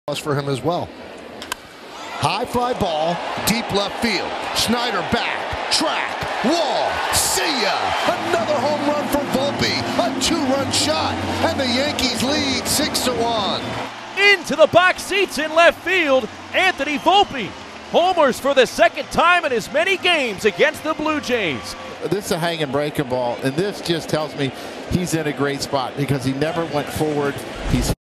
for him as well. High fly ball, deep left field. Schneider back, track, wall, see ya! Another home run for Volpe, a two-run shot, and the Yankees lead 6-1. Into the box seats in left field, Anthony Volpe homers for the second time in as many games against the Blue Jays. This is a hang and breaking ball, and this just tells me he's in a great spot because he never went forward. He's